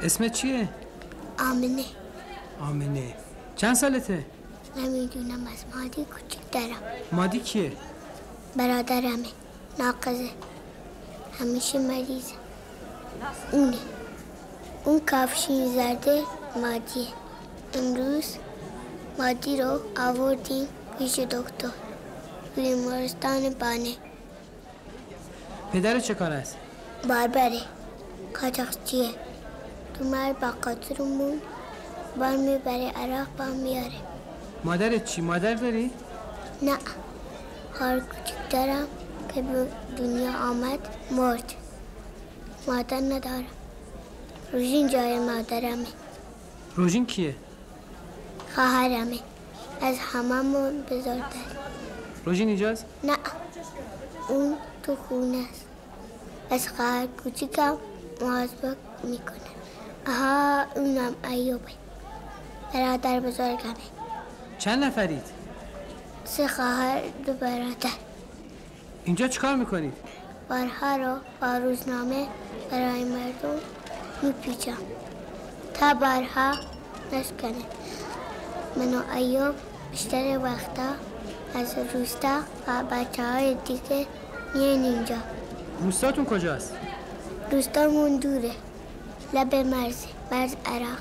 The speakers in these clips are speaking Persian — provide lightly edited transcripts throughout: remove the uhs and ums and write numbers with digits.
اسمت چیه؟ آمنه. آمنه. چند سالته؟ نمیدونم، از مادی کوچیک دارم. مادی کیه؟ برادرمه، ناقصه، همیشه مریضه. اون کفشی زرده مادیه. امروز مادی رو آوردیم پیش دکتر بیمارستان بانه. پدر چه کار است؟ باربره، قاچاقچیه. تو مر با قاطرمون بار میبره عراق با میاره. مادرت چی؟ مادر داری؟ نه، خواهر کوچیک دارم که به دنیا آمد مرد. مادر ندارم. روژین جای مادرمه. روژین کیه؟ خواهرمه، از هممون بزرگتر. روژین اینجاست؟ نه، اون تو خونه است. از خواهر کوچیکم مواظبت میکنه. آها، اونم ایوبه، برادر بزرگمه. چند نفرید؟ 3 خواهر 2 برادر. اینجا چیکار میکنید؟ بارها رو با روزنامه برای مردم میپیچم تا بارها نشکنه. من و ایوب بیشتر وقتا از روستا و بچه های دیگه میان اینجا. روستاتون کجاست؟ روستامون دوره، لب مرز عراق.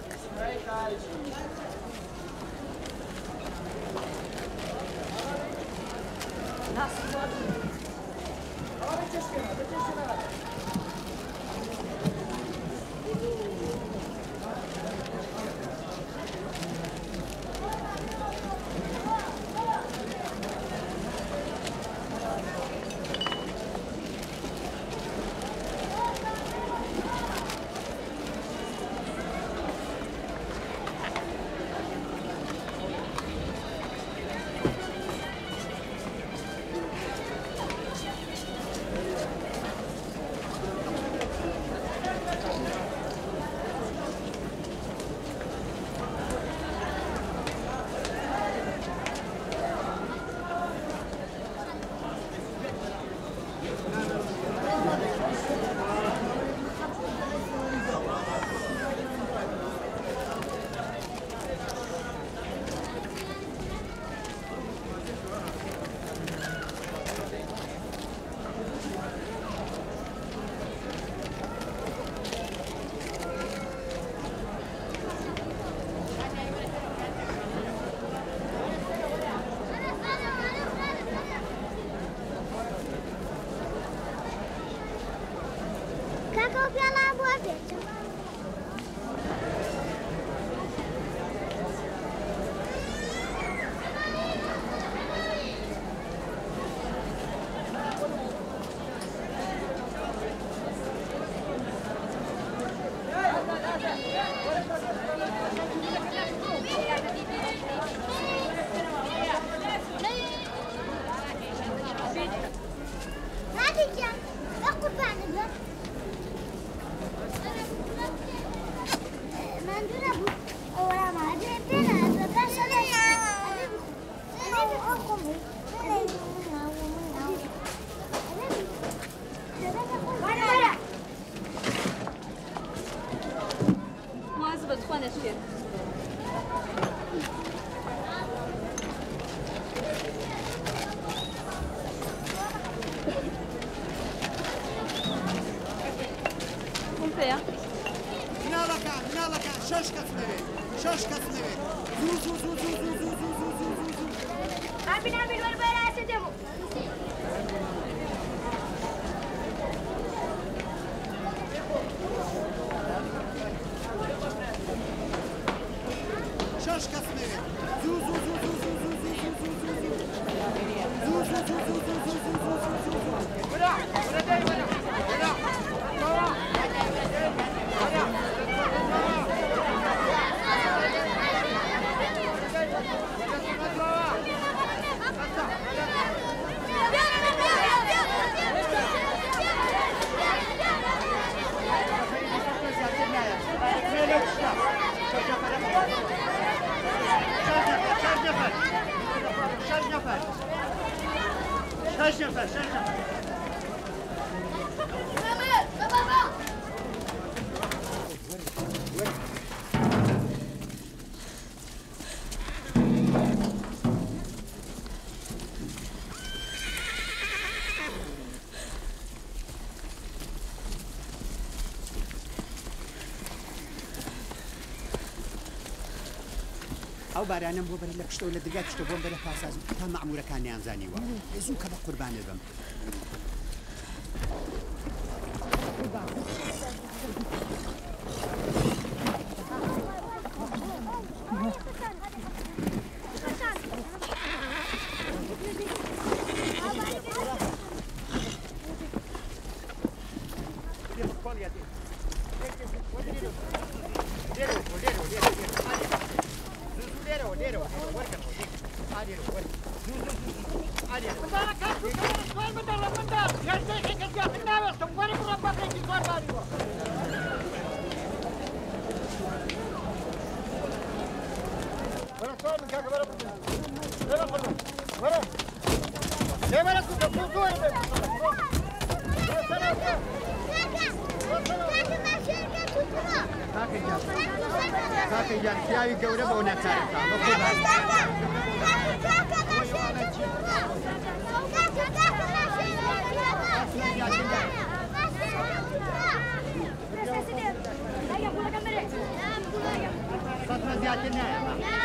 ئەو بارانم بۆ بەرە لە پشتەوە لە دەرگای پشتە بۆم بەرە پاساز تا مەعموورەکانیان زانیوە زوو کە بە قوربانت بم. پیاوی گەورە بەو نەچارەکە سەتمە زیاتر نایە.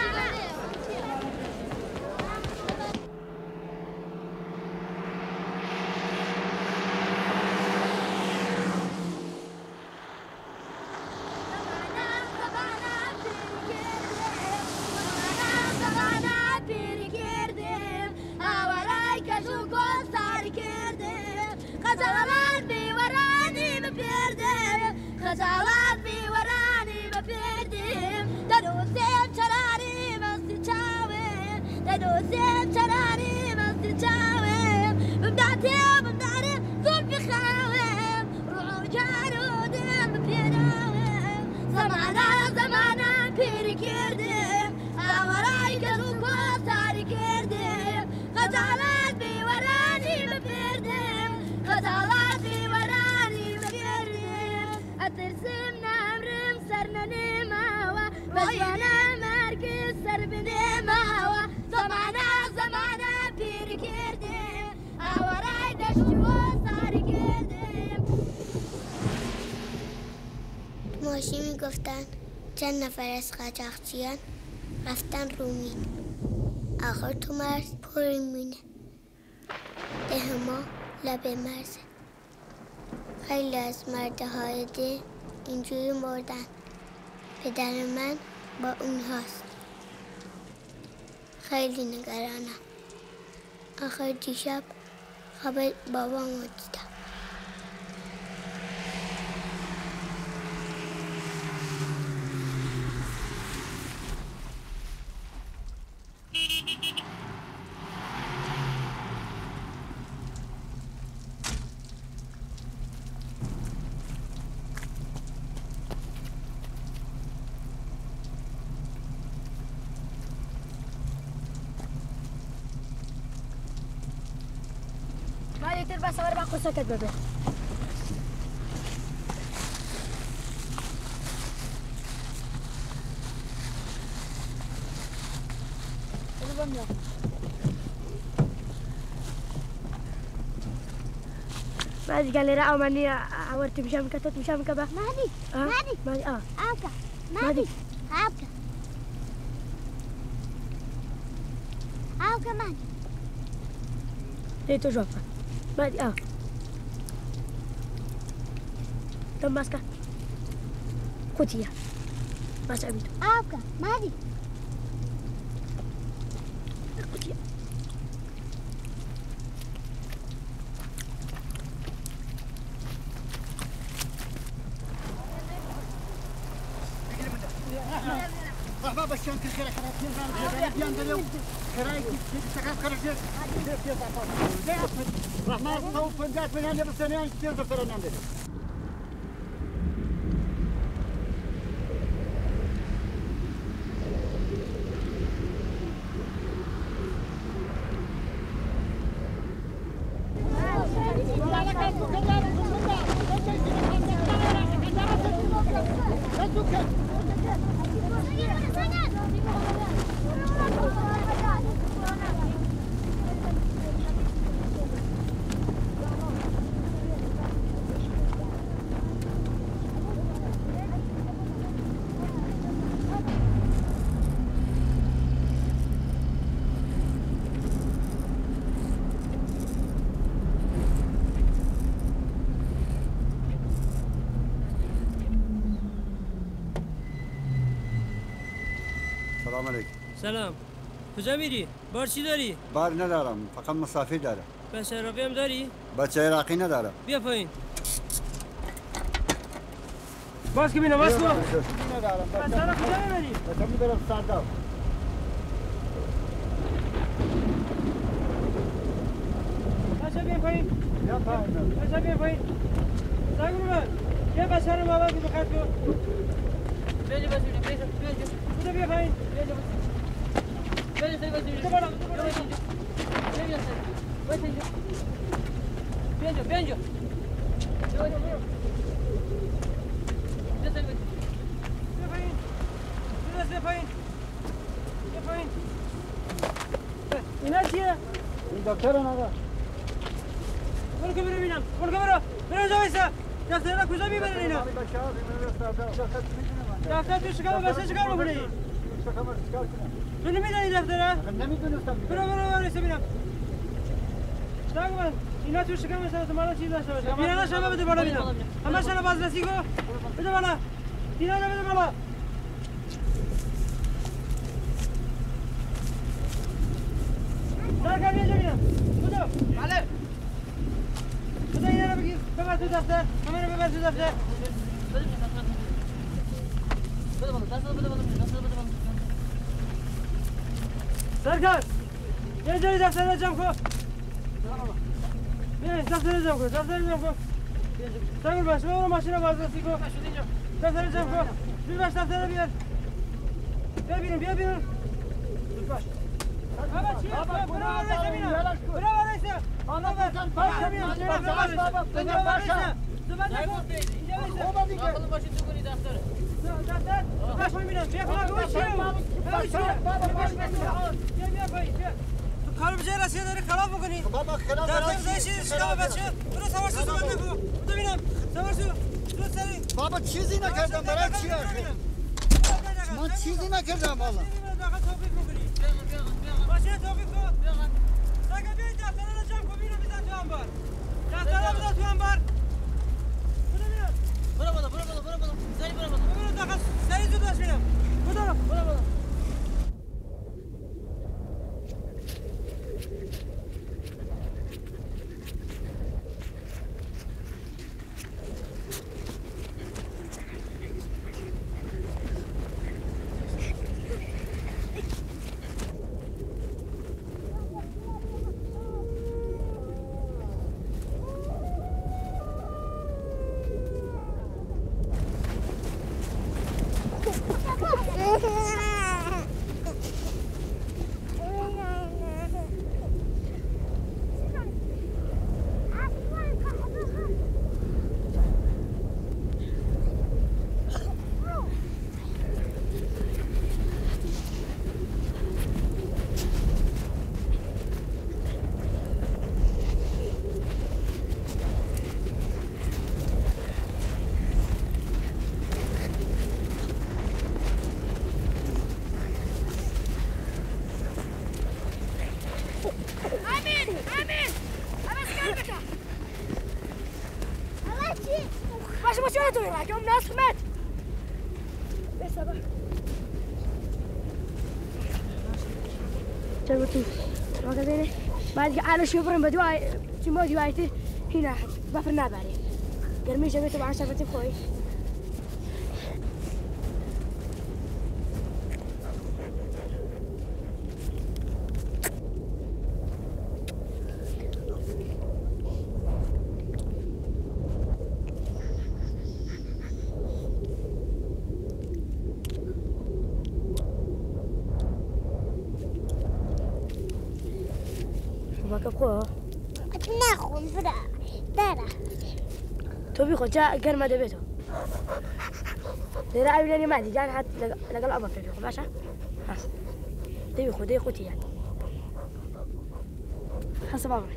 ماشی میگفتن چند نفر از قاچاقچیان رفتن رومین. آخر تو مرز پر میمونه. ده ما لب مرزه. خیلی از مردهای ده اینجوری مردن. پدر من با اونهاست. خیلی نگرانم. آخر دیشب خواب بابامو دیدم. بس أربع قصات بابا. مادي قال لي رأوا مني عورت مشام كتت مشام كبا. مادي مادي عاكا مادي عاكا مادي. ليه تجوفه؟ مادي تم ماسكة كوتية ما سأبيته عاكا مادي كوتية بابا شلون كل خير رحمن صوب فندات من هنا بالسنين كثير دفتر نعمل سلام علیکم. سلام. کجا میری؟ بار چی داری؟ بار ندارم، فقط مسافر دارم. بچه عراقی هم داری؟ بچه عراقی ندارم. بیا پایین. باز که بینم، باز کن. ندارم. بچه عراق کجا میبری؟ بچه میبرم سرداب. بچه بیا پایین. بیا پایین. بچه بیا پایین. زنگ رو من. بیا بچه رو مواد بی بخط کن. بیا بچه بیا بیا پایین. بیا بالا. بیا بالا. بیا اینجا. بیا پایین. اینا چیه؟ این دکتر ندارم. برو که ببینم. برو اینجا وایسا. دفتر کجا میبرن اینا؟ دفتر تو شکار بچه چیکار میکنی؟ تو نمیدونی دفتره؟ نمیدونستم. برو وایسا ببینم. نگو من اینا تو شکم مثلا تو مالا چیز داشته باشه. اینا شما بده بالا ببینم. همه شما بازرسی کن. بده بالا. اینا بده بالا. سرکار بیا ببینم. بودو. بله. بودو اینا رو بگیر. ببر تو دفتر. همه رو ببر تو دفتر. بده بالا. سرکار. یه جایی دفتر رو جمع کن. بیا دفتر رو جمع کن. سرکار باش برو ماشین رو بازرسی کن. دفتر رو جمع کن. باش دفتر رو بیار. بیا بیرون. باش. بابا چیه؟ برو وایسا ببینم. برو وایسا. حالا باش ببینم. زبان نکن. اینجا وایسا. داخل ماشین تو کنی دفتر. دفتر؟ باش ببینم. بیا فقط چیه؟ بیا پایین. تو کارو بجای رسیه داری خراب میکنی. بابا خلاف دفتر چی؟ شما بچه. برو سوار شو زبان نکن. ببینم. سوار شو. درست سری. بابا چیزی نکردم برای چی آخه؟ من چیزی نکردم والا. داخل توقیف میکنی. ماشین توقیف کن. ساکن بیاید دفتر رو جمع کن. بینم بزن تو انبار. دفتر رو بزن تو انبار. برو بالا. سری برو بالا. برو داخل. سری زود باش بینم. برو بالا. بعد که علاش میبرم به دوای چی ما دوایتی هینا بفر نبری گرمی شبیه تو باشه بتی خوی نخون برا داره تو بی خود جا گرمه ده بیتو لیره اولی ما دیجان حد لقل آبا فکر خب باشه هست ده خود ده خوتی یاد حسب آبا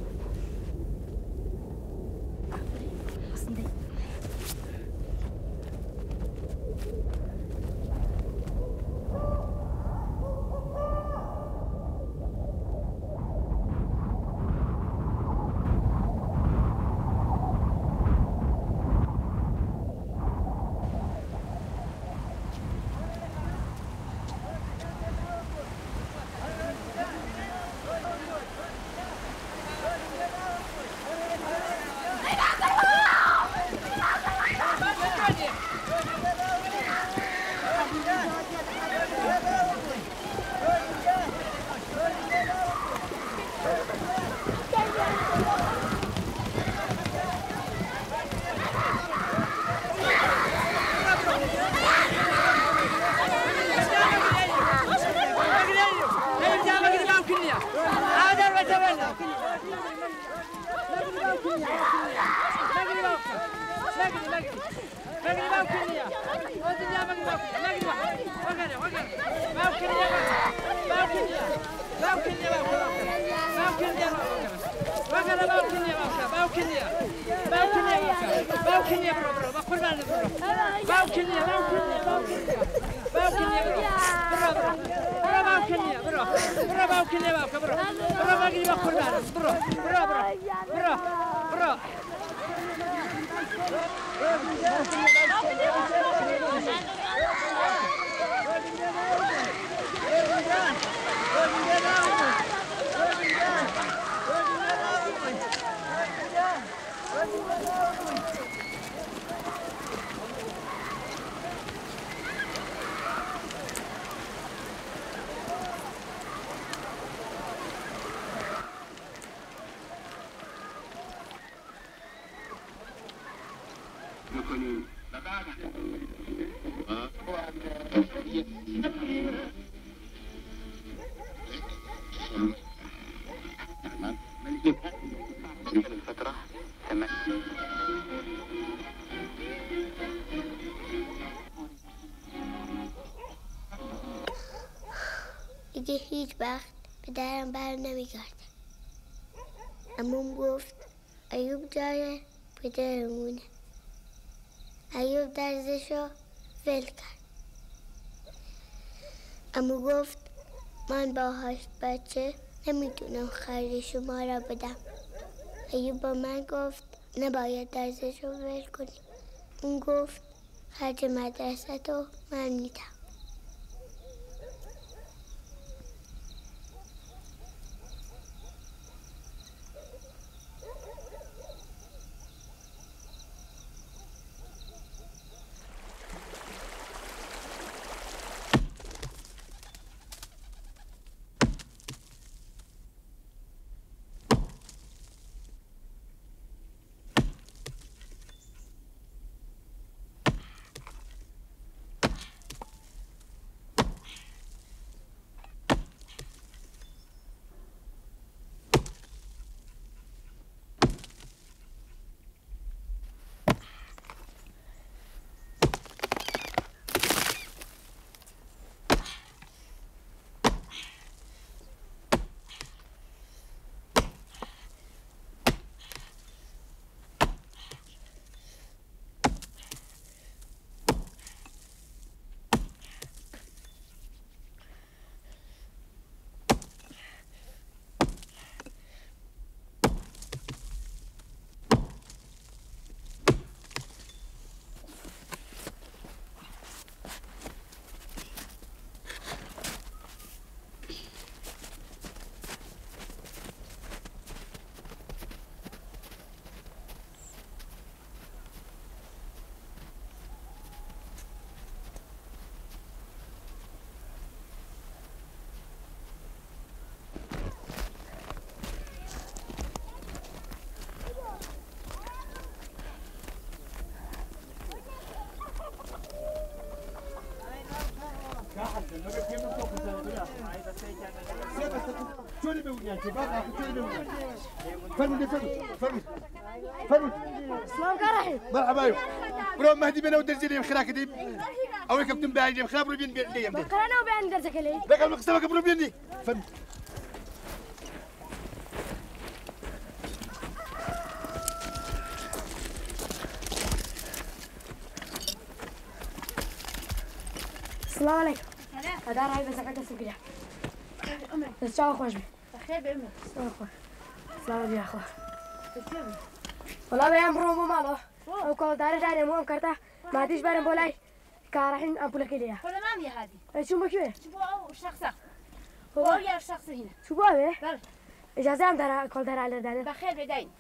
دیگه هیچ وقت به درم بر نمیگرده. عموم گفت ایوب جای پدرمونه. ایوب درزشو ول کرد. عمو گفت من با 8 بچه نمیتونم خرج شما را بدم. ایوب با من گفت نباید درزشو ول کنی. اون گفت خرج مدرسه تو من میدم. شلون بيقول انت بقى شلون بيقول فرمي فرمي فرمي سلام كرهي مرحبا برو مهدي بنا ودرزي لي خلاك دي او كابتن باعي خلاص برو بين دي يم قرانا وبين درزك لي بقى المقصبه برو بين دي فرمي السلام عليكم. هذا راهي بس قاعدة سكرة. بس شو خوش بي. بخير بأمك. السلام خوش. السلام يا أخوة. والله بيام برومو ماله. أو كل داري مو أمكرته. ما تيجي برم بولاي. كارحين أمبولا كليا. ولا ما عندي هذه. شو بكيه؟ شو بقى شخصة. هو يا شخص هنا. شو بقى؟ بل. إجازة أم دارا كل دارا على دارا. بخير بدين.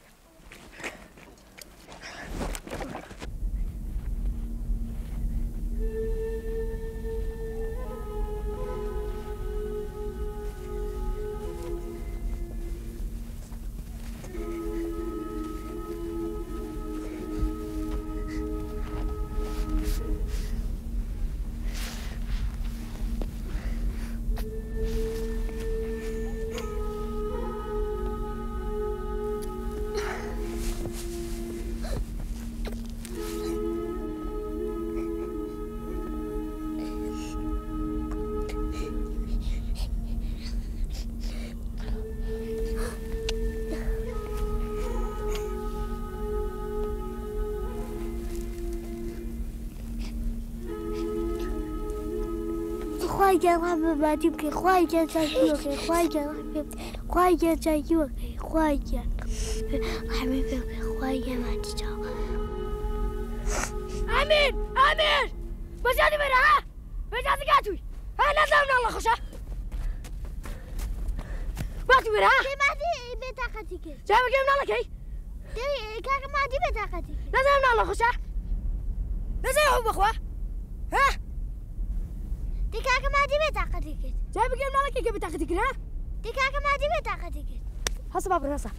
خواجه رحمه مادي بكي خواجه سايوكي خواجه رحمه خواجه سايوكي خواجه رحمه بكي خواجه مادي جاو امين امين بس يعني برا ها بس يعني قاتوي ها نزلنا الله خشا باتي برا ها مادي بطاقتك جاي بجيبنا لك هي كاك مادي بطاقتك نزلنا الله خشا نزل يا اخوه ها كاك مادي بطاقتك جاي بجيبنا لك كيف بتاخذك ها كاك مادي بطاقتك هسه بابر هسه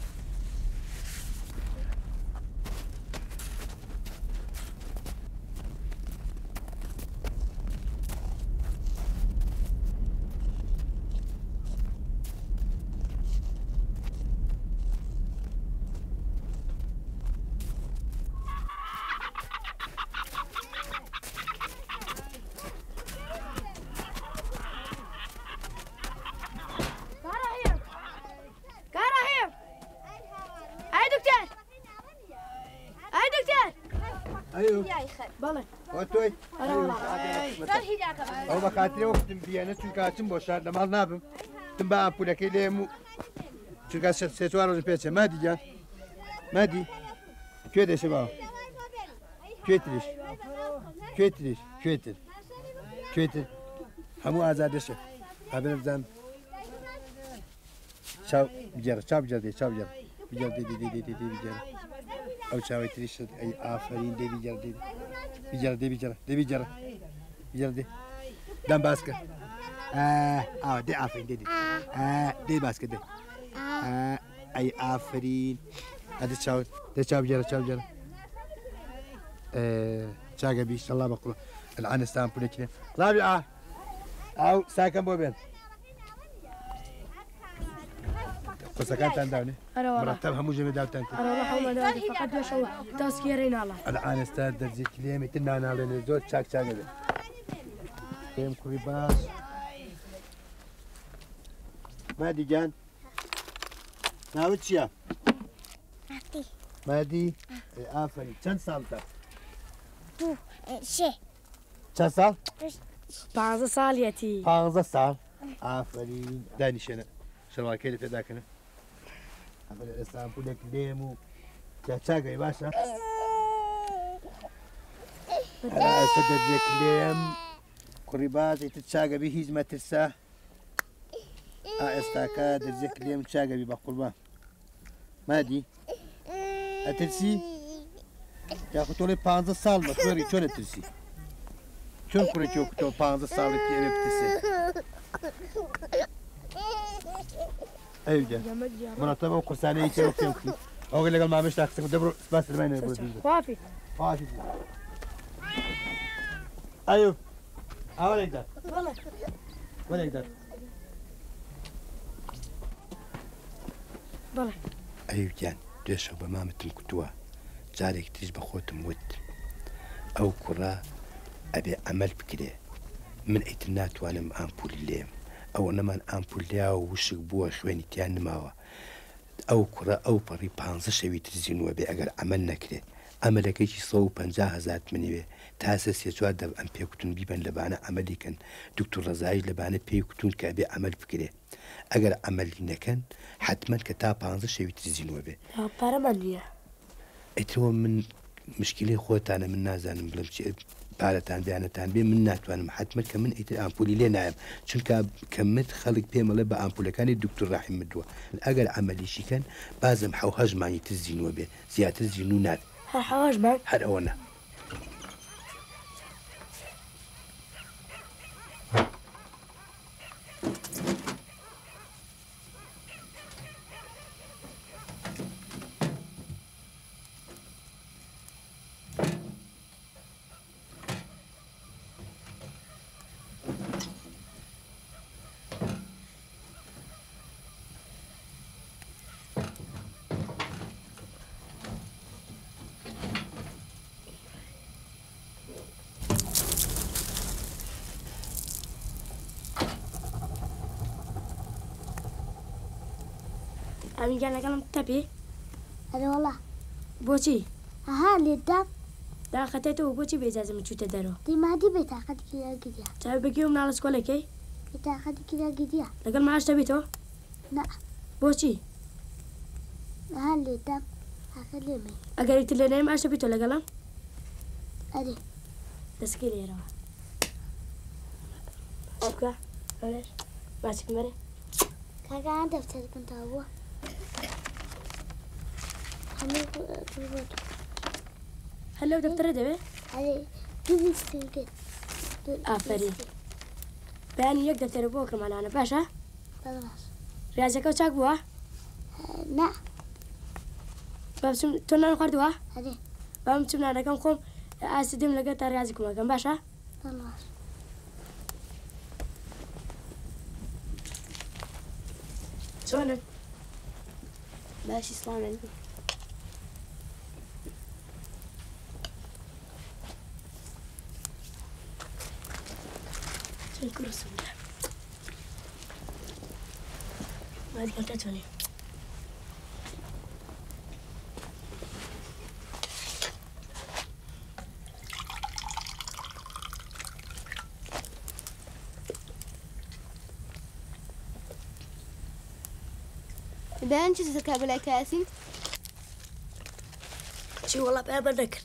ايوه بله وتوي قال هي جاك او بخاطري وقت بيانا چونكاچم بوشار لمال نابم تنبا امبولكي ليمو چونكا سيتوار روز بيتش مادي جان مادي كيده شباب كيتريش كيتريش كيتر كيتر همو ازادشه قبل بزن شاو بجر شاو بجر دي شاو بجر بجر دي بجر او شاوي تريش اي افرين دي بجر دي بجر دي بجر دي بجر بجر دي دم باسكت دي افرين دي دي باسكت دي اي افرين هذا شاو ده شاو بجر شاو بجر شاقة بيش الله بقول الآن استامبولي كده رابعة أو ساكن بوبين وسكنت عندنا مرتب همو جميع داوتان أنا والله حوما داوتي فقط وشوا تاسكيرين الله الآن استاد درجة كليمة تنانا على زود شاك شاقة ده كيم كريباس مادي جان ناوتشيا مادي آفرين كم سال ده شي كم سال 15 سال ياتي 15 سال آفرين داني شنو شنو كيف ذاك أنا أقول الإسلام كله كلامه شاقة باشا أصدق كلام قريبات يتشاقة به هزمة ترساه استاكاد الكلام شاقة بقربان ما دي أترسي يا أخو تولي 15 سال مكبري شو نترسي شو كوري شو كتو 15 سال كي أنا بترسي أيوة مرتبة وقرصانية كيلو كيلو أقول لك ما مش تاخذ دبر بس المين يقول وافي وافي أيوة ولا يقدر ولا يقدر بله أيوة جان جيش وبمامتم كتوه جارك تيجي بخوتم ود أو كرة أبي عمل بكده من إتنات وأنا مأمبول الليم أو أنا من أمبول ليا وش بوا خواني تيان ماوا أو كرة أو بري بانزا شوي تزين وبي أجر عملنا كده عملك يجي صو 50,000 مني تاسس يجوا دب أم بيكتون بيبان لبانا عملي كان دكتور رزاي لبانا بيكتون كأبي عمل بكده أجر عمل لنا كان حتما كتاب بانزا شوي تزين وبي يا بارمانيا اترو من مشكلة خوت أنا من نازان بلمشي بالتان بيانتان بي من ناتوان حتما كمن إيت أمبولي لي نعم شنك كمت خلق بيم الله بأمبول كان الدكتور راح يمدوا الأجر عملي شي كان بازم حو هجماني تزين وبي زيادة الزينونات حواج معك هذا هونا أمي قال لك أنا تبي هذا والله بوتي ها اللي الدم دا خەتێتەوە بۆچی بێجازم چوتە دەرەوە دیمادی بێتاقەتی کرا گیریا چاوی بگی و مناڵ سکۆلێکی بێتاقەتی کرا گیریا لەگەڵ ماش دەبێتەوە نا بۆچی هەر لێدام ئاخە لێمەی ئەگەر ئیتر لێ نەی ماش دەبێتەوە لەگەڵم ئەرێ دەسکی لێرەوە بکە ئەوێش باچکم بەرێ کاکان دەفتەرکم تا بووە هەموو بۆ هەر لەو دەفتەرە دەوێ ئەرێ دوویستم کرد ئافەرین بەیانی یەک دەفتەرە بۆ کڕمانانە باشە بەڵاش ڕاجەکە و چاک بووە نا با بچم تۆ نان خواردووە ئەرێ با بچم نانەکەم خۆم ئاستی دێم لەگەڵ تا ڕازی کومەکەم باشە بەڵاش چۆنن باشی سڵامێن چەند کوڕسم مادیگەڵ دەتوانێ بەیان چی دەکا بەلای کاسین چی وەڵا پێ بەردەکرد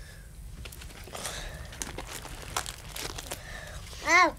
ئاو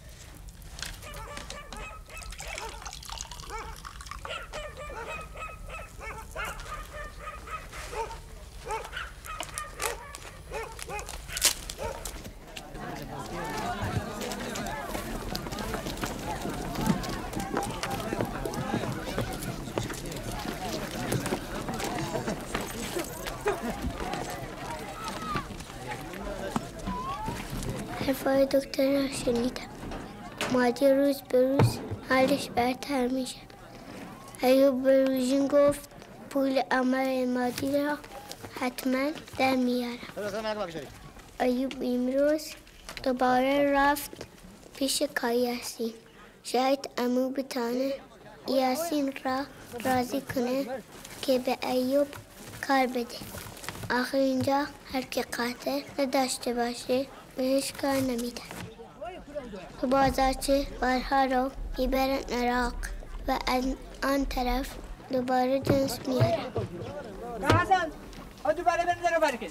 حرفای دکتر را شنیدم مادی روز به روز حالش برتر میشه ایوب به روژین گفت پول عمل مادی را حتما در میارم ایوب امروز دوباره رفت پیش یاسین شاید عمو بتانه یاسین را راضی کنه که به ایوب کار بده آخر اینجا هر که قاطع نداشته باشه بهش کار نمیدن تو بازارچه بارها رو میبرن عراق و آن طرف دوباره جنس میارن حسن دوباره بریم رو برکن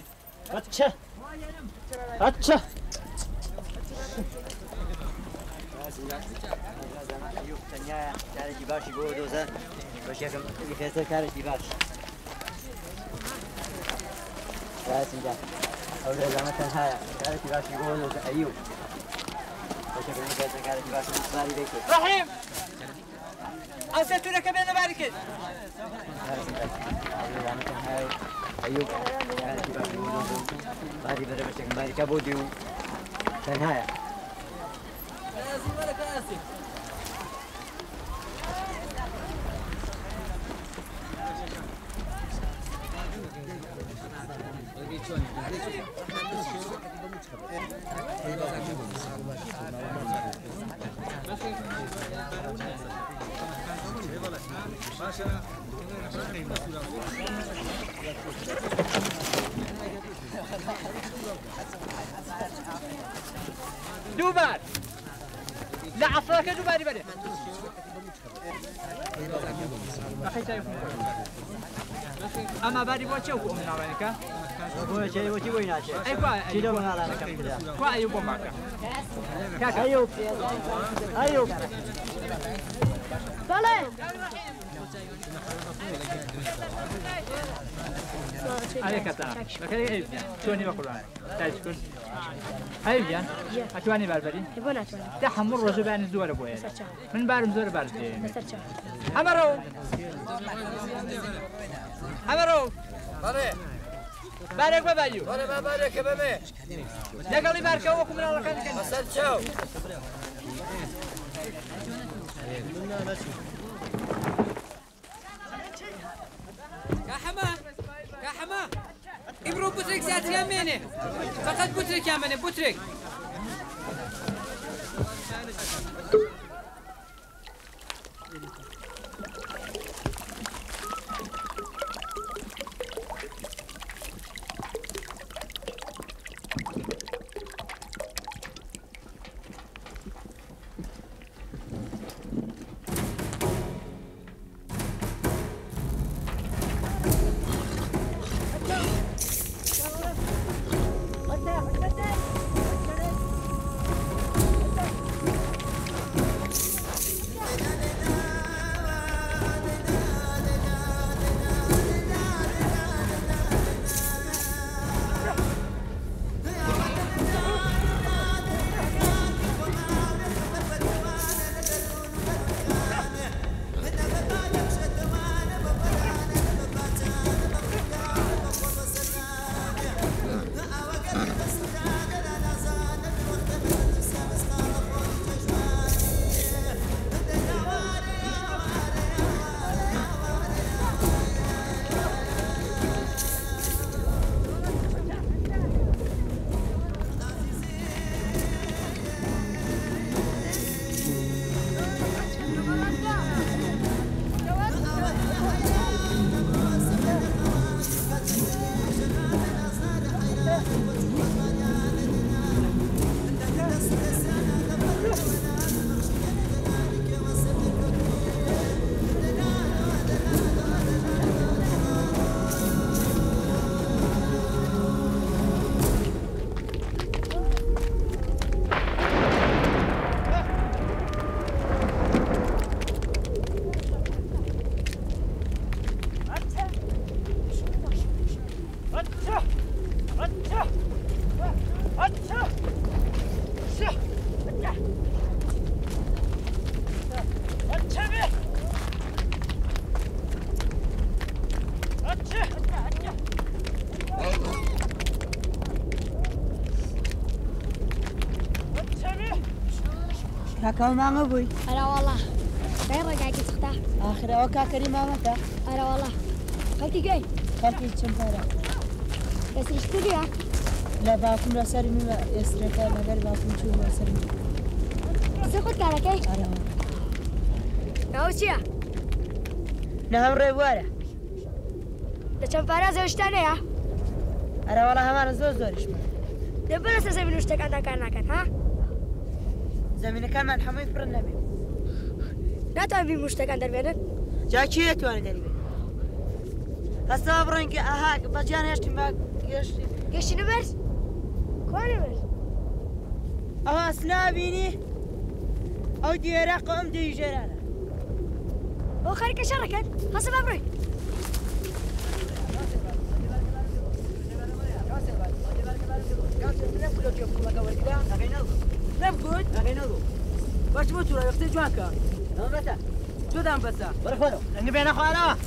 بچه کارێکی باشی بۆ دۆزە بەشێکم خێزتر کارێکی باش راسینجا ئەو لێزانە تەنهایە کارێکی باشی بۆ دۆزە ئەیوب بەشێکم خێزتر کارێکی باشی ساری دەیکرد رحیم ئەسە تورەکە بێنە بارکرد ئەو لێزانە تەنهایە ئەیوب کارێکی باشی بۆ دۆزە باری بەرە بەشێکم باریکە بۆ دی و تەنهایە دووبار لە عەفڕەکە دووباری بەرێ ئەمە باری بۆ چێ و ناوێنەکە بۆ چێ بۆچی بۆی ناچێت چی لەو مەناڵانەکەم کرا کوا ئەیوب بۆ ماکە ئەیوب ئەیوب بەڵێ ئەلێکەتا بەکەی ئەیوبیان چۆنی بە قوربان تاج کرد ئەیوبیان ئەتوانی باربەری بۆ ناتوانم دا هەموو ڕۆژە بانی زۆرە بۆیە من بارم زۆر بارز دێ لەسەر چاو ئەمەڕۆ ئەمەڕۆ بارێک بەباری و بارێکە بەمێ لەگەڵی بارکە وەکو مناڵەکان دەکەن بەسەر چاو كحما ابرو بوتريك زيادة يمينه فقط بوتريك يمينه بوتريك كاكا ما ابوي أنا والله غير رجعك تختار اخر او كاكري ما متى أنا والله خلتي جاي خلتي تشمبارا بس اشتري ها لا باكم لا سري ما يسرك ما غير باكم شو ما سري زخد كارك ايه انا ناوشيا نعم ريوارا ده شمبارا زوجتاني ها انا والله ما زورش دبر اساسا بنوشتك عندك كان ها زميلي كان من حميد برنامج لا تبي مشتاق عند البنات جاكيت وانا دري هسه برنك هاك بجان يشتي ما يشتي نبرس كون نبرس اه سنابيني او دي رقم دي جلاله هو خارج شركة هسه ببري نبقود باش موتورا يختي جواكا بس شو دام بس برخلو اني بين اخوانا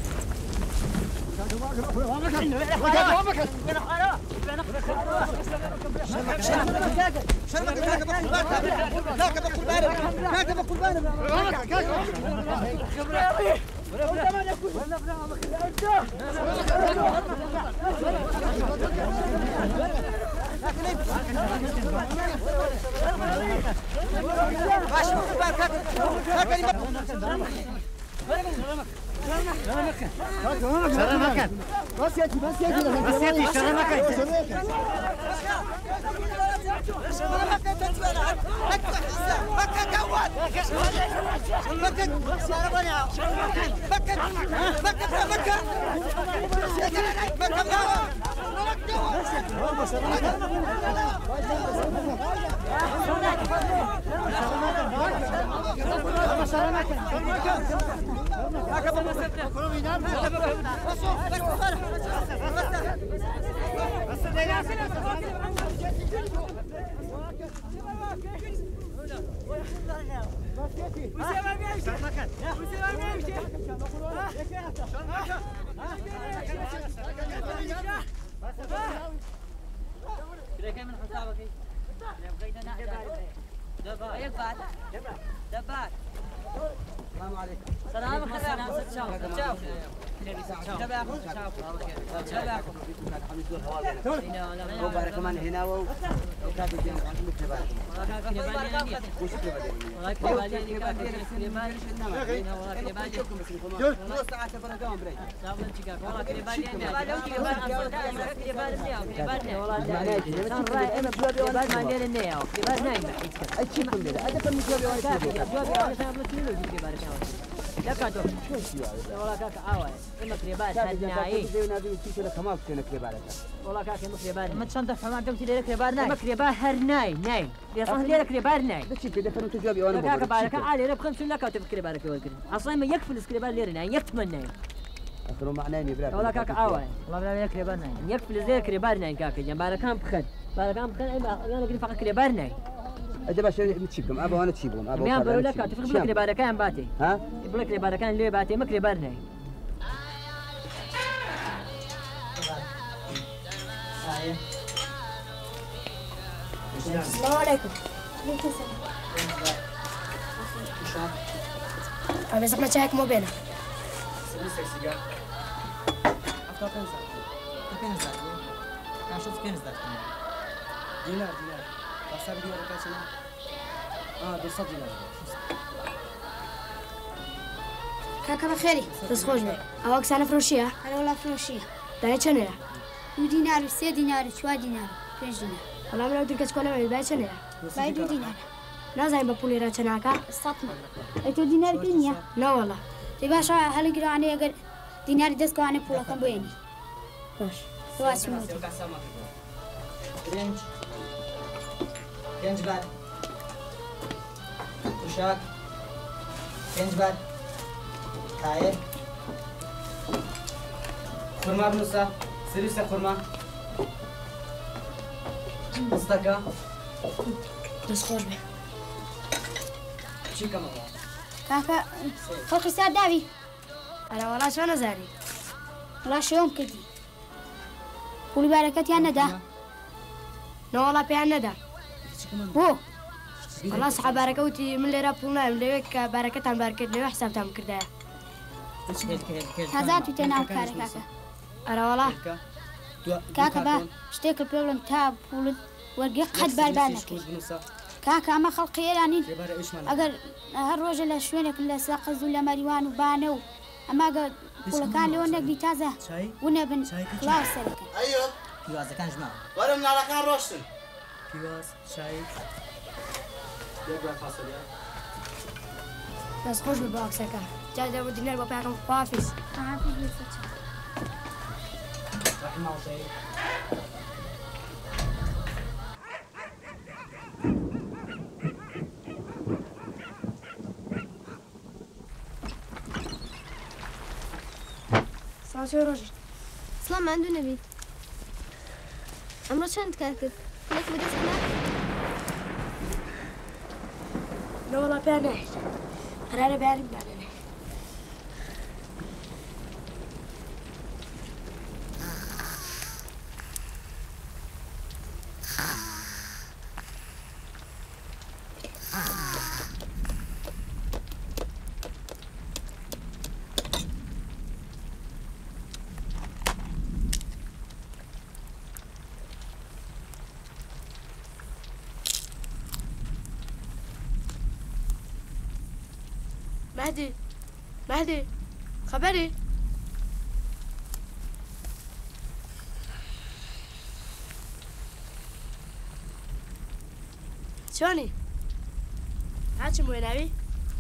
سلامك بس يا دبات السلام عليكم سلامك وبارك من هنا وكاتب دين لا كاتو والله كاك عاوي إما كريبات هناي كمال كنا كريبات والله كاك إما كريبات ما تشنطح فما تمشي ليلة كريبات ناي إما كريبات هرناي ناي يصح ليلة كريبات ناي بس كده دفنوا تجوابي وانا كاك بارك عالي أنا بخمس ولا كاتب كريبات كيول كريم أصلا ما يكفي الكريبات ليرة ناي يكتمل أخروا معناني بلا والله كاك عاوي والله بلا كريبات ناي يكفي زي كريبات ناي كاك جنب باركان بخد باركان بخد أنا قلت فقط كريبات ناي أجا باش تشيبهم أبا وأنا تشيبهم أبا ميان بقول لك تفهم لك باركان باتي ها يقول لك باركان اللي باتي مكري بارناي السلام عليكم أبي زحمة شايك مو بينا دينار بس بدي ورقة سنة 200 دينار كاكا بخيري بس خوش بي أواك سنة فروشية أنا والله فروشية داي شنو 2 دينار 3 دينار 4 دينار 5 دينار والله من أودي كتكون من باي شنو باي 2 دينار نازاي بقولي راتشناكا السطمة أي 2 دينار كينيا لا والله تبى شو هل كده عني أجر دينار ديسكو عني بولا كم بيني باش سواس موت كنج بعد وشاك كنج بعد كاير خرما بنوسا سريسة خرما دستکا دەست خۆش بێ چی کەمە کاکە خەڵکی سار داوی ئەرە وەڵا چۆن نەزانی وڵا شێوەم کردی پوڵی بارەکەتیان نەدا نەوەڵا پێیان نەدا بۆ وەڵا سەحەبارەکە وتی من لێرە پوڵ نایم لەوێ کە بارەکەتان بارکرد لەوێ حسابتان کردایە هەزار توی تێ ناو کارە کاکە ئەرە وەڵا کاکە با شتێکە پێ بڵم تا پوڵت وەرگێ قەت باربار نەکەی کاکە ئەمە خەڵقی ئێرانین ئەگەر هەر ڕۆژە لە شوێنێک لە سەقز و لە مەریوان و بانە و ئەماگە پوڵەکان لەوە نەگری تازە وونە بن کڵاو سەرەکە پیوازەکان ژما وەرم ناڵەکان ڕۆشتن پیواز چای دەست خۆش بە باکسەکە جا دەبوو دینەر بۆ پێکەم خوافیز ساسۆ ڕۆژ سڵام ماندوو نەبیت ئەمڕۆ چەند کار کرد لەک بەدەست نەوەڵا پێیان ناهێت قەرارە بەیانی بدانێنێ مهدي خبري شلوني هاتشم وين أبي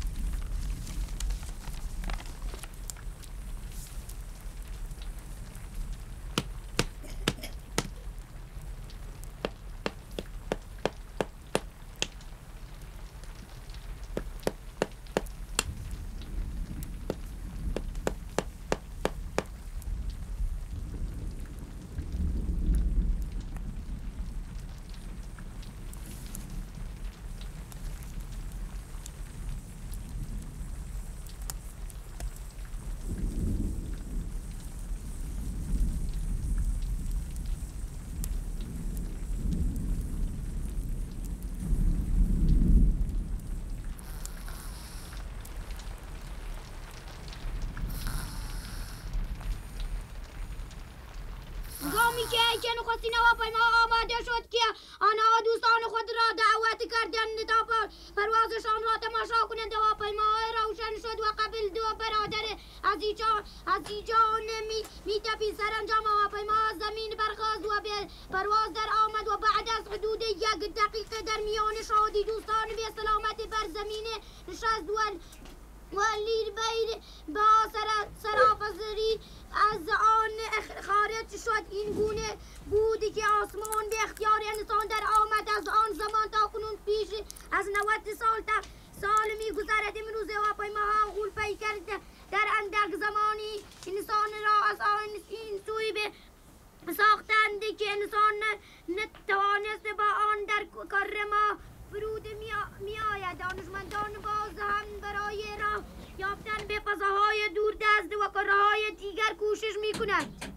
که نخستین هواپیما آماده شد که آنها دوستان خود را دعوت کردند تا پروازشان را تماشا کنند. هواپیما روشن شد و قبل دو برادر عزیزان میتپی سرانجام هواپیما از زمین برخاست و به پرواز در آمد و بعد از حدود 1 دقیقه در میان شهودی دوستان به سلامت بر زمین نشست و لیربیر با سرافزری از آن خارج شد. این گونه بود که آسمان به اختیار انسان در آمد. از آن زمان تا کنون پیش از 90 سال می‌گذرد. امروز هواپیماها غول پیکر در اندک زمانی انسان را از این سوی به ساختند که انسان نتوانست با آن در کره ما فرود می آید. دانشمندان باز هم برای راه یافتن به فضاهای دوردست و کره‌های دیگر کوشش می کنند.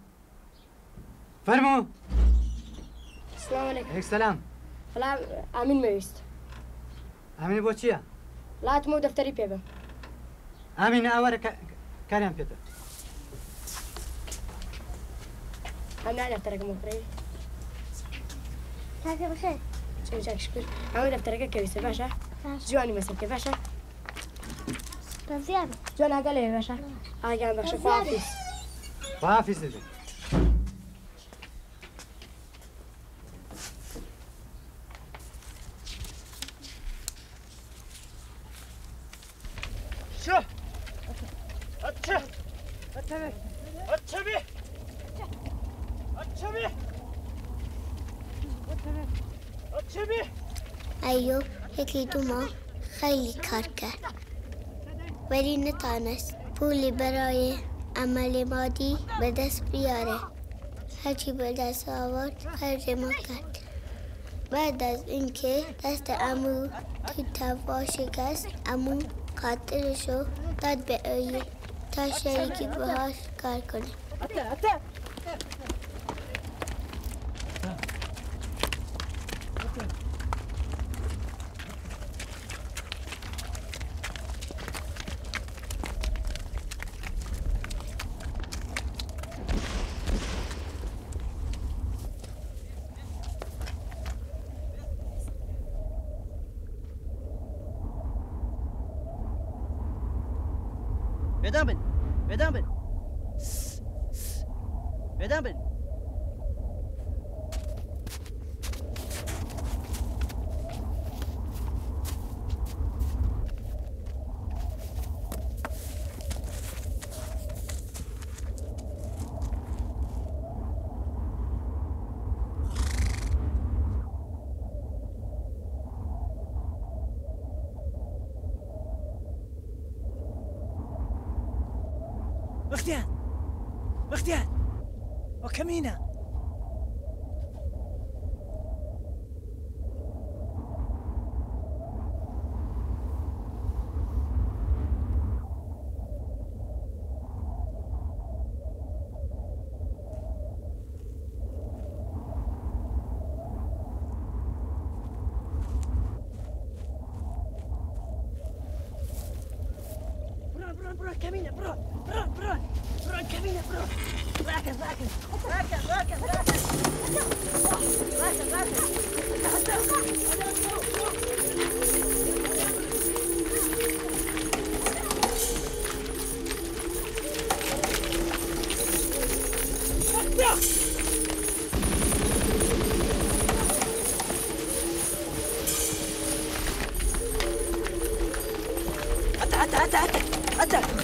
فرمو. السلام علیکم. السلام. فلا امین میست. امین بۆ چییە؟ لاتمە و دەفتەری پێ بە. ئامینە ئاوارە کاریان پێێتە. ئەم نا دەفتەرەکەم وەفرەی. کاکە بخێر. چاکش کرد. ئەوە دەفتەرەکە کەویستە باشە؟ جوانی مەسەر پێ باشە؟ بەزیادە. جوان ئاگە لەوێ باشە؟ ئاگیان بەخشە خواحافیز. خواحافیز دەبێت. شو اتشه اتبه اتشبه اتشبه اتشبه ایوب یکی 2 ماه خیلی کار کرد ولی نتانست پولی برای عمل مادی به دست بیاره. هرچی به دست آورد خرج ما کرد. بعد از اینکه دست عمو تو توا شکست، عمو خاطرشو داد به ایوب تا شریکی باهاش کار کنه. بێدام بن بێدام بن بێدام بن بختيان وكمينة برا كمينة برا كمينة برا راكب أتى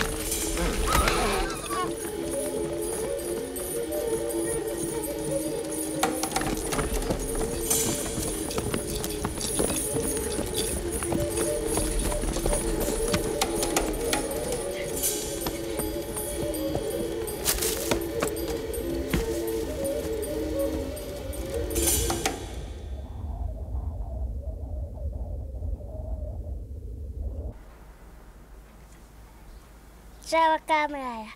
شاوە کامرایە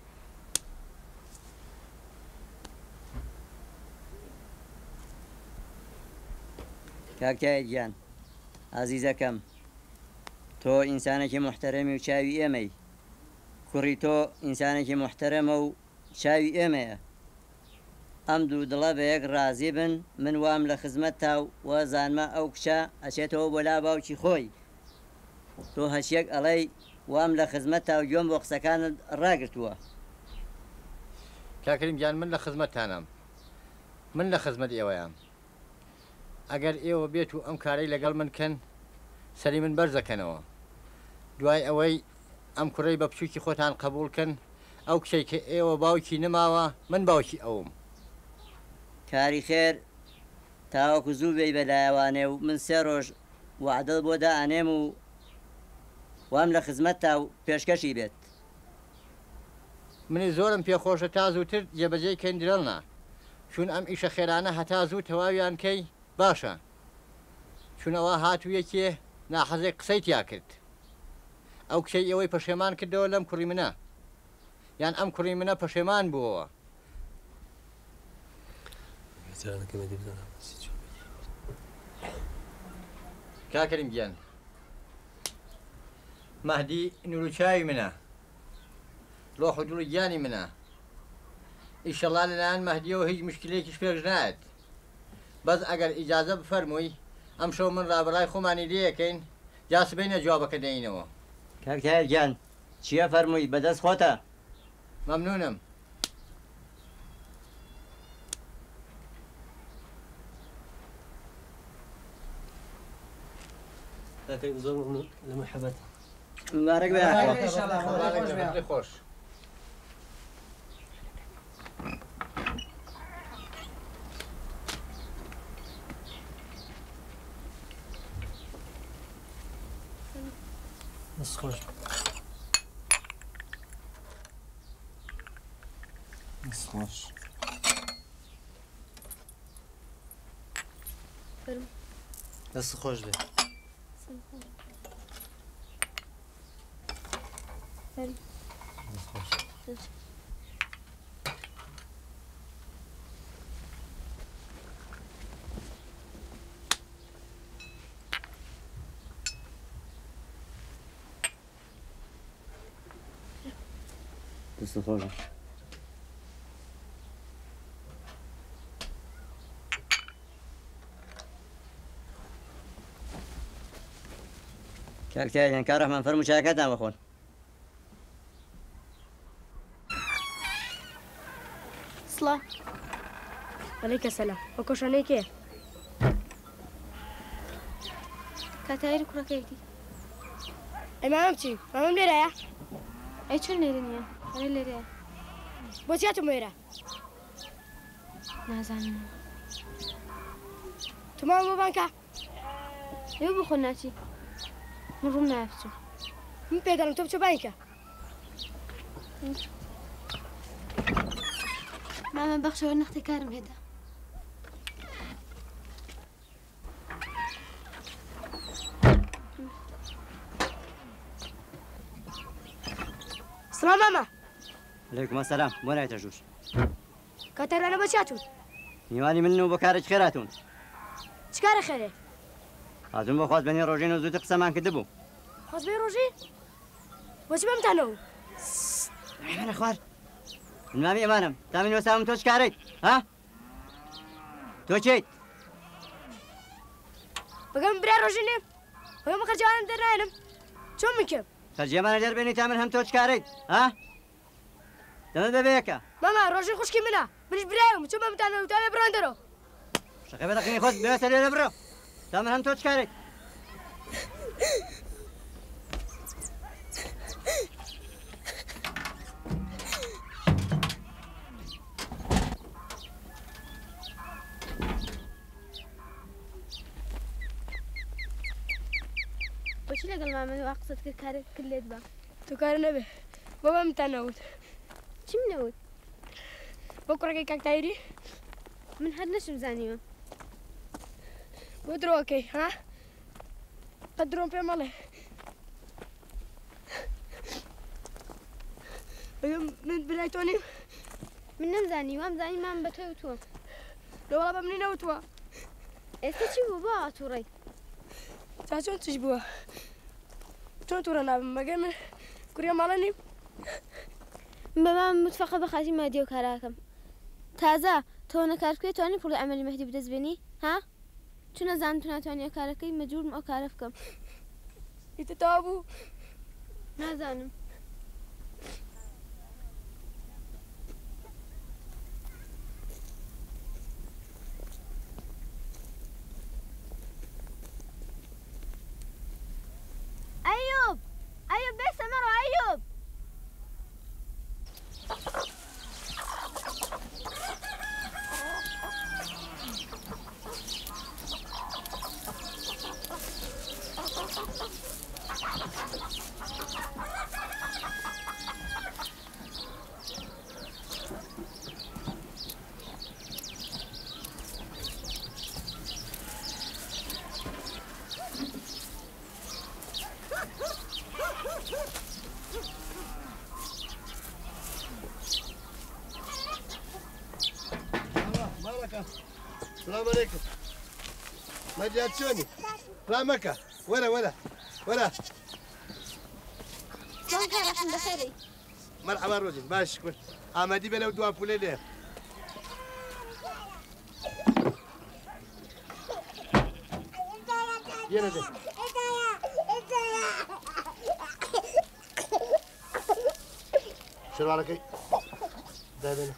کاکتای گیان عزیزەکەم تۆ ئینسانێکی محتەرەمی و چاوی ئێمەی کوڕی تۆ ئینسانێکی محتەرەمە و چاوی ئێمەیە ئەم دوو دڵە بە یەک ڕازی بن من وام لە خزمەت تا و زانمە ئەو کچە ئەچێتەوە بۆ لا باوکی خۆی تۆ هەچیەک ئەڵەی وام لە خزمەت تا و گوێم بۆ قسەکانت ڕاگرتووە کاکریم گیان من لە خزمەتتانم من لە خزمەت ئێوەیان ئەگەر ئێوە بێت و ئەم کارەی لەگەڵ من کەن سەری من بەرزەکەنەوە دوای ئەوەی ئەم کوڕەی بە بچووکی خۆتان قبولکەن ئەو کچەی کە ئێوە باوکی نماوە من باوکی ئەوم کاری خێر تاوەکو زوو بێی بەلایەوانێ و من سێ ڕۆژ وعدڵ بۆ دائەنێم و وام لە خزمەت تا و پێشکەشی بێت منی زۆرم پێخۆشە تا زووتر جێبەجێی کەین درێڵنا چون ئەم ئیشە خێرانە هەتا زوو تەواویان کەی باشە چونەوە هاتوویەکێ ناحەزێک قسەی تیا کرد ئەو کچەی ئێوەی پەشێمان کردەوە لەم کوڕی منە یان ئەم کوڕی منە پەشێمان بووەوە کاکەریم گیان مەهدی نوروچاوی منە ڕۆح و دڵی گیانی منە ئیشەڵا لەلایەن مەهدیەوە هیچ مشکلێکیش پێش نایەت بەس ئەگەر ئیجازە بفەرمووی ئەم شەو من ڕابڕای خۆمانی لێەکەین جا سبەینە جوابەکە دەینەوە کاکتای گیان چییە فەرمووی بەدەست خۆتە مەمنونم کاکەی زۆر مەمنون لە محەبەت مبارەک بێ خۆش بس خوش بس خوش دست خوش به دست خوش كاكتاج كان رحمن فرمو شاكتنا بخون صلاة عليك السلام وكوش عليك ايه كاتاير كراكيتي امامتي امام لي رايح اي شو نيرنيا انا اللي رايح بوتياتو ميرا نازان تمام بانكا يو بخوناتي مرهم نافسو من بيقرم تبتو بانكا ماما بخشى ونختي كارم هدا سلام ماما عليكم السلام وين تجوش كاتر انا بوتياتو نيواني منو بكارج خيراتون شكار خيري هاتون بخواست بني روجين وزوت قسمان كدبو خاص بي روجي وش بمتانو انا اخوار المامي امانم تامين وسام توش كاري ها توشيت بقام برا روجيني بقام خرجان درناينم شو منكم خرجي ما ندير بيني تامن هم توش كاري ها تمام ببيكا ماما روجين خوش كيمنا منش برايم شو بمتانو تامي براندرو شقي بدقني خد بيوت اللي برو تامن هم توش كاري وش لقى ماما واقصد كاري كل يدبا تو كار نبي بابا متناوت شو منوت بكره كي كاكتايري من حد نش مزانيو ودرو اوكي ها قدرون في ماله من بلايتوني من نمزاني وامزاني ما بتوي تو لو والله بمني نوتوا استشي بابا توري تاچون تشبوا چون تورنا مگه كوريا مالني بابا متفقه بخاتي ما ديو كراكم تازه تو نكاركي توني بقول عملي مهدي بدزبني ها شنو زانتنا توني كاركي مجبور ما كارفكم يتتابو ما زانم أيوب أيوب بس مرة أيوب السلام عليكم ما جات شوني رامك ولا شلون كان بخيري مرحبا روزين باش شكون امادي بلا ودوا بولي ليه يا نجم شنو عليك دايما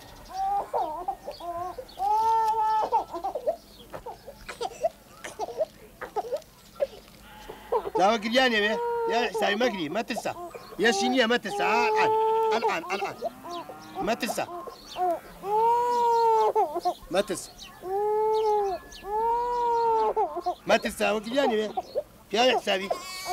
لا وقريان يا يا حسابي مقري ما تنسى يا شينية ما تنسى الآن ما تنسى ما تنسى وقريان يا حسابي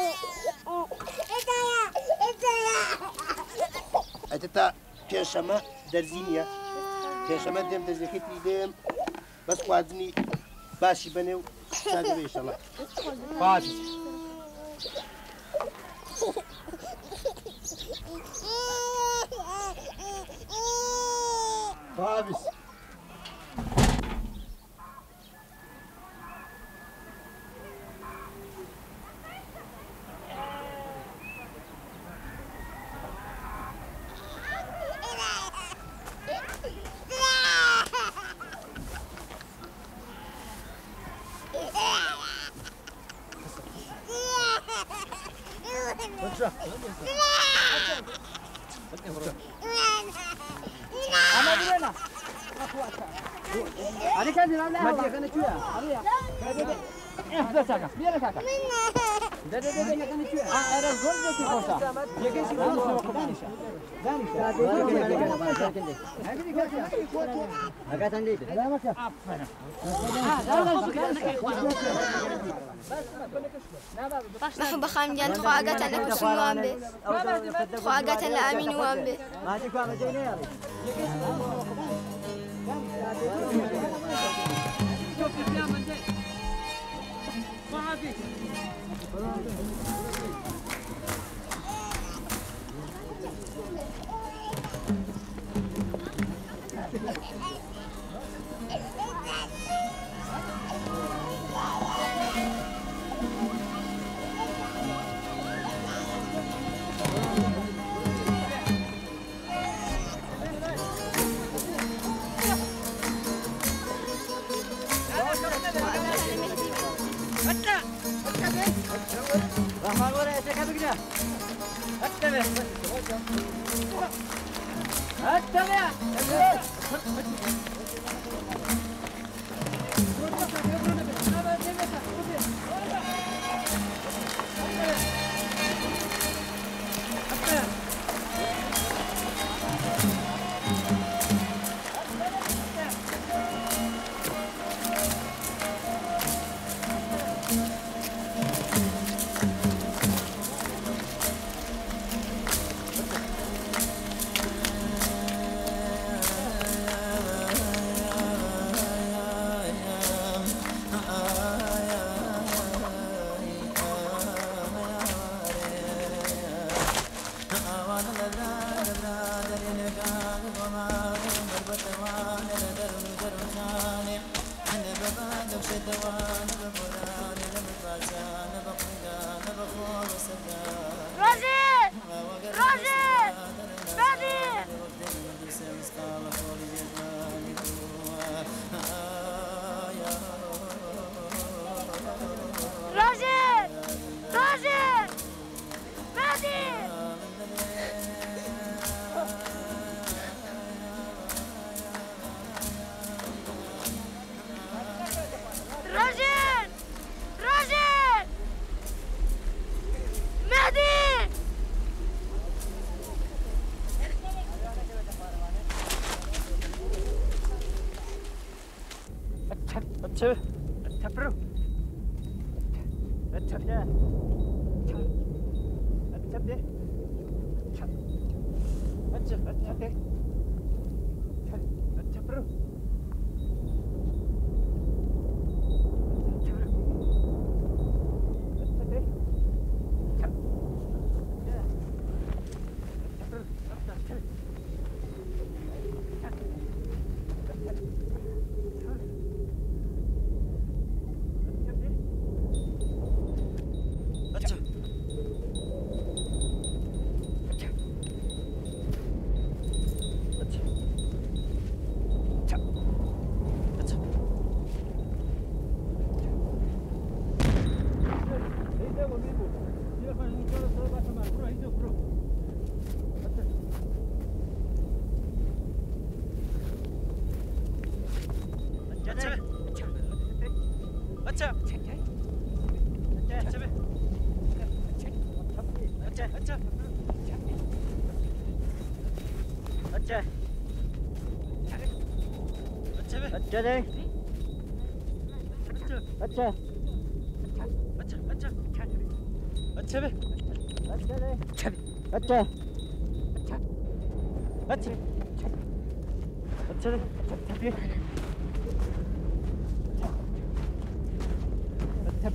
أنت في الشماء درزينيا في الشماء دم درزيكتي دم بس قادني باشي بني وسادة ان شاء الله حافظ حافظ نحن بخام جان خواجة لك سنوان به خواجة لأمين وان به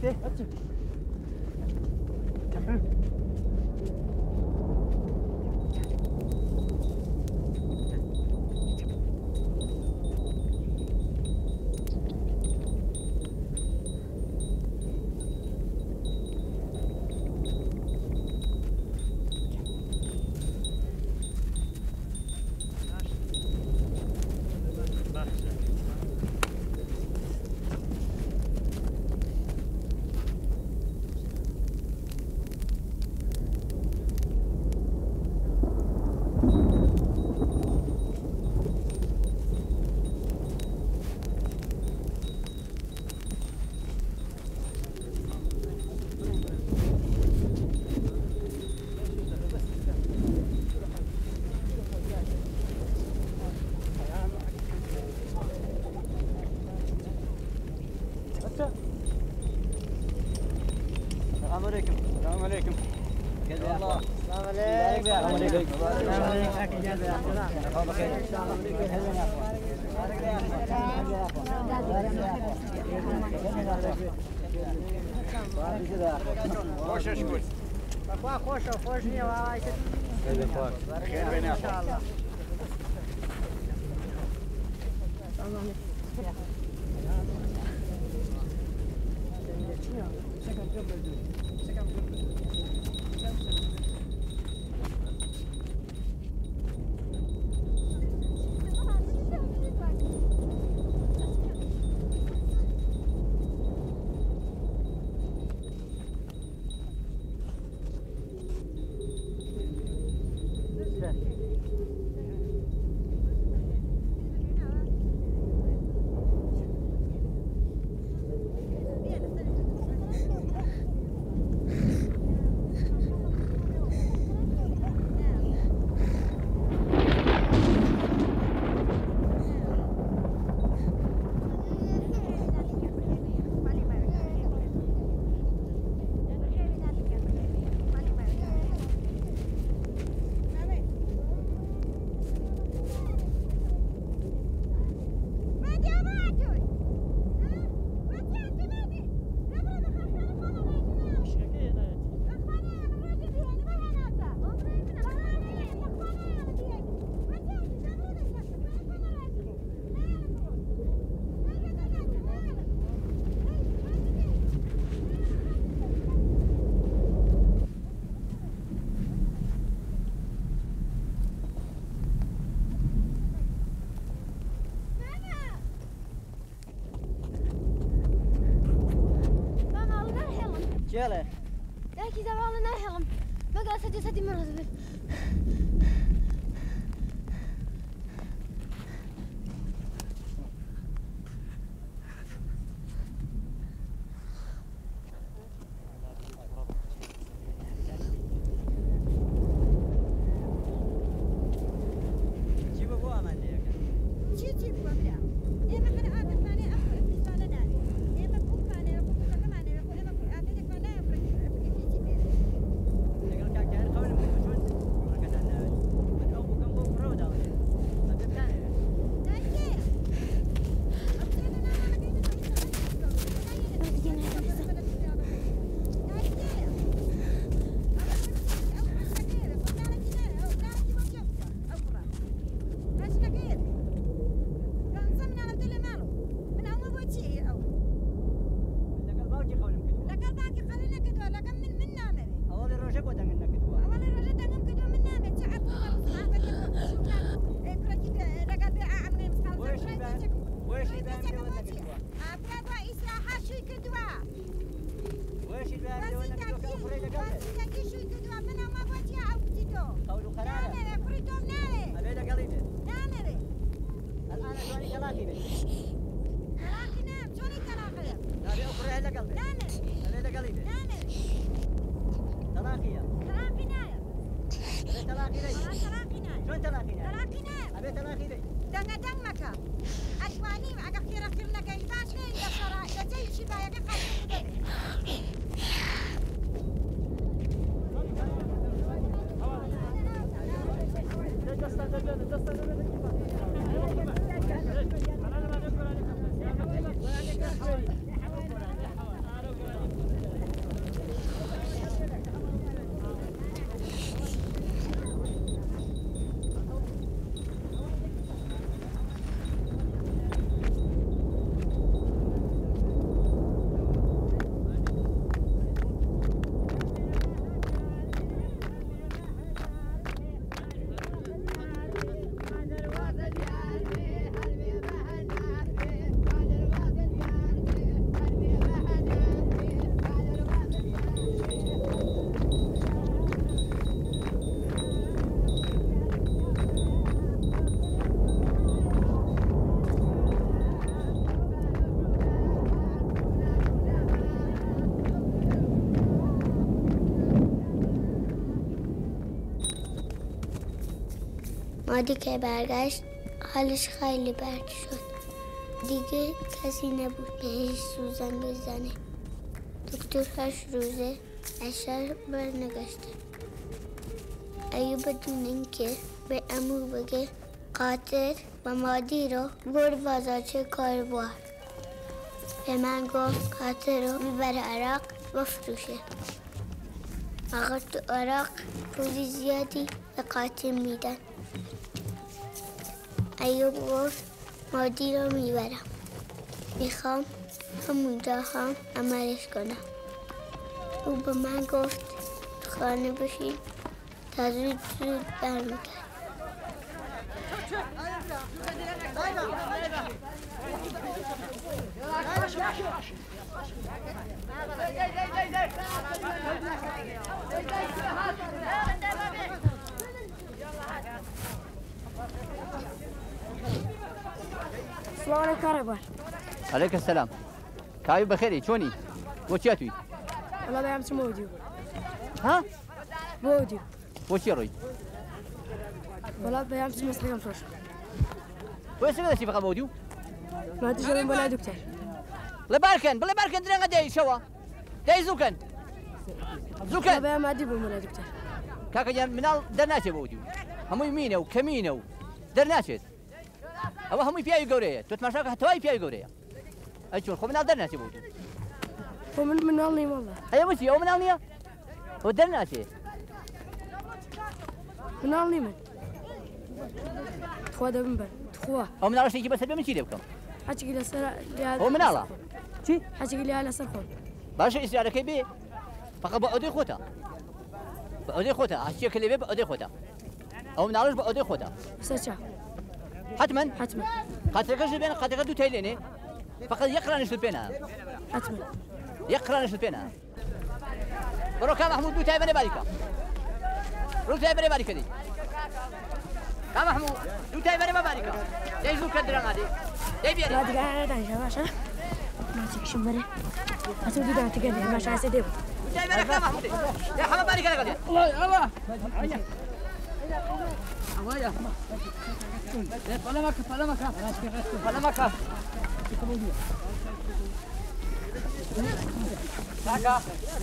اختي السلام عليكم. السلام عليكم. كيف الله؟ السلام عليكم. السلام عليكم. السلام عليكم. خوش شكون؟ خوش خوش نية وعايشة. خير بين ان شاء الله. جاله لكن زمان نهلم بقى سدي مرة جيب ابو امان ليك جيب ابو بلا ايه ما كان عادت ماني اخر اتصال ناني ايه ما كنت ماني ابو كمان انا اقول ما كنت عادت ماني افرق يقول لك كان قول مشون كان انا من ابو كان بو فرودا ما تبتاني مادی که برگشت حالش خیلی بد شد. دیگه کسی نبود بهش سوزن بزنه. دکتر 8 روزه از شهر برنگشته. ایوب بدون اینکه به عمو بگه قاتل و مادی رو برد بازارچه کاروبار. به من گفت قاتل رو میبره عراق بفروشه. آقا تو عراق پولی زیادی به قاتل میدن. ایوب گفت مادی رو میبرم. میخوام همونجا هم عملش کنم. او به من گفت خانه بشین تا زود برمیگرد. السلام عليكم كهرباء. عليك السلام. كايو بخير شوني؟ وشياتوي؟ والله بعمل موديو. ها؟ موديو. وشي روي؟ والله بعمل مسلم صوش. وين سويت شي بقى موديو؟ ما تجي من ولا دكتور. بلا باركن درنا داي شوا. داي زوكن. لا ما دي ولا دكتور. كاكا جان منال درناشي موديو. همو يمينه وكمينه درناشي. او همو فيها يقوريه تو تماشاك حتى فيها يقوريه ايش خو من درنا شي بودو هو من نالني والله اي وش يوم نالني هو درنا شي من نالني من تخوا ده بنبر تخوا او من عرفتي بس من شي لكم حكي لي سر هو من الله شي حكي لي على سرخون باش يصير على كيبي فقط بأودي خوتا هالشيء كله بأودي خوتا او من عرفت بأودي خوتا سچا حتما حتما قاتلكش بين قاتلك دو تايليني فقط يقرا نشل بينها حتما يقرا نشل بينها بروكا محمود دو تايبني بالك رو تايبني بالك دي كا محمود دو تايبني بالك يزو كدران هذه يا بيري لا دقا دايشه ماشا ما تكشف مري اتو دقا تقلي ماشا سيدي تايبني كا محمود يا حمد بالك انا الله الله Awaya. Palamaka. Saka.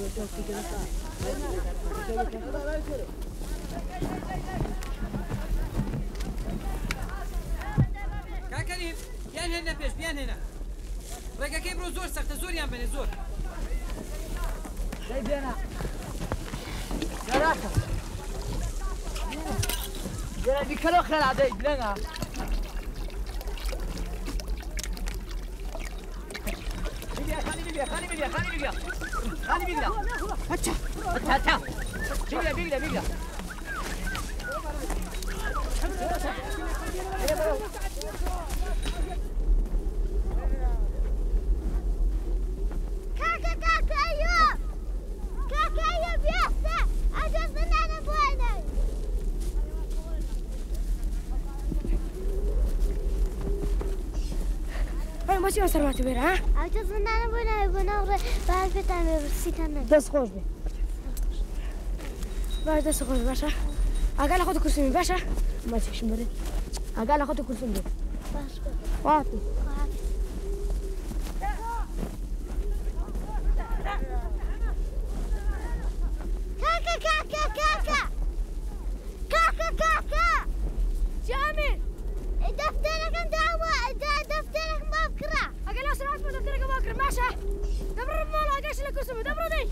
كريم بيان هنا بيش بيان هنا. رجع كيبرو زور سخت زور يا بني زور. جاي بينا. جراكه. يا بيكلو خير عادي بلنا خلي بيقلا هاتشا بيقلا كاكا ايوب يحسن اجل انا بويني ماشي سرماتي بير ها عجز من انا بنا بعد فتن برسيتنا دس خوش بي بعد دس خوش باشا اقل اخذ كرسي باشا ما تشش مري اقل اخذ كرسي بي باشا واطي كاكا جامل دفترك دفترك بكره اقل اسرعت من دفترك بكره ماشي دبر المولا اقاش لك كرسي دبر دي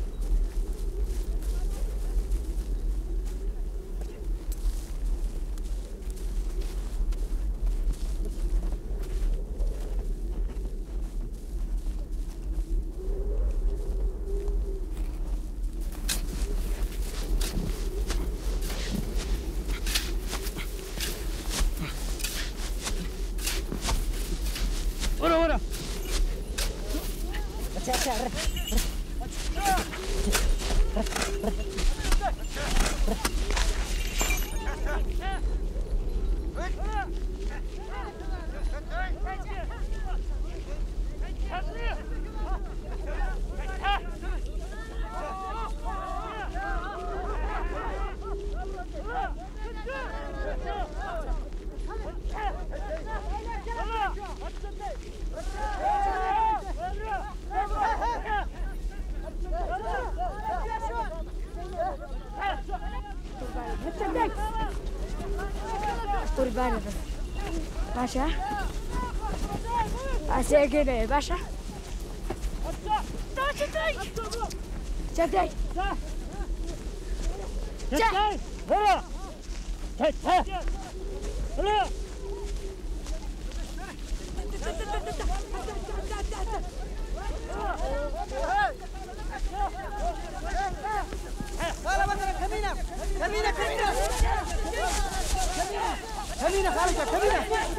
ورا قربانة بس باشا أسيقيني باشا شفتي هلا هلا هلا مثلا كمينة كمينة كمينة كمينة خارجة كمينة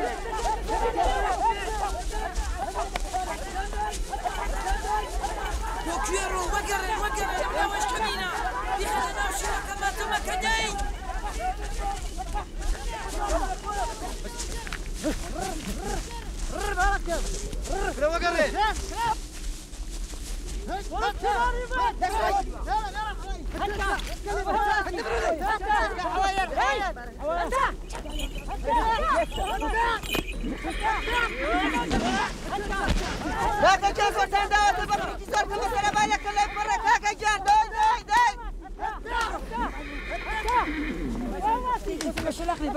وكيرو وقر لا وش كمينة بخلنا وشنا كما تم كداي لو وقر هاكا جان فرسان داوة البطل تسار كما سلام عليك الله يفرك هاكا جان داي بشغلي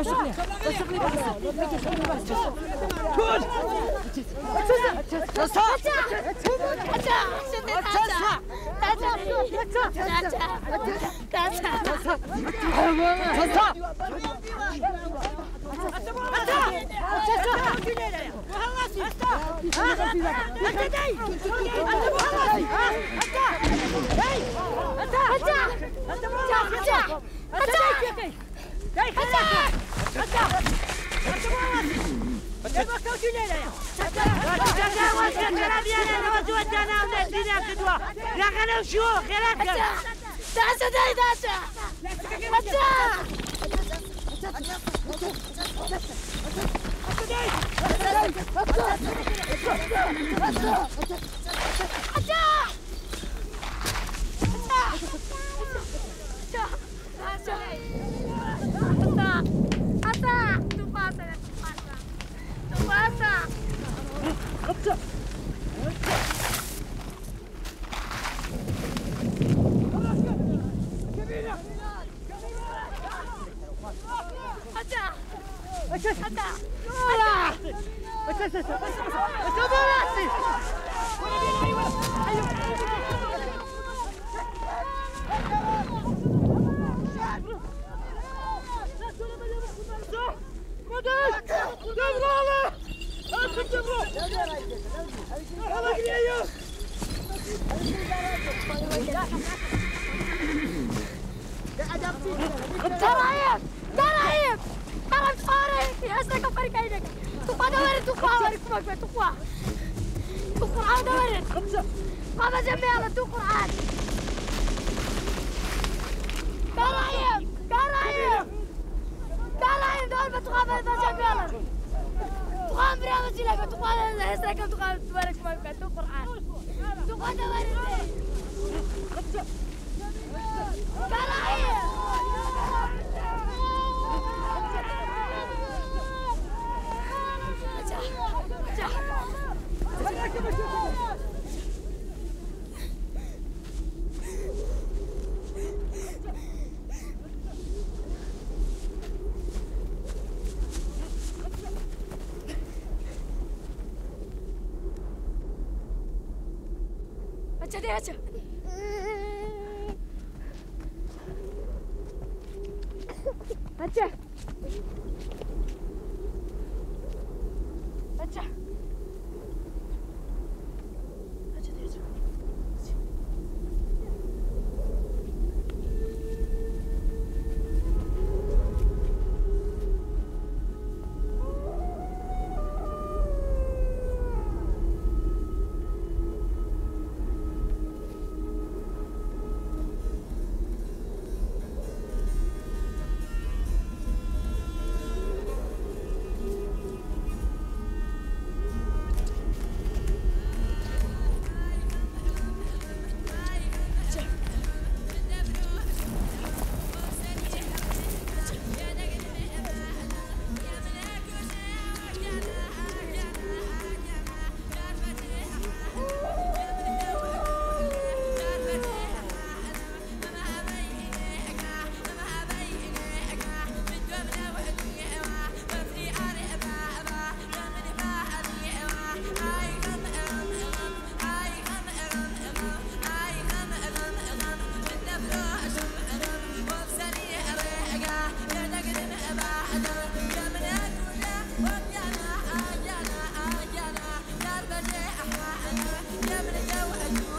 وحجو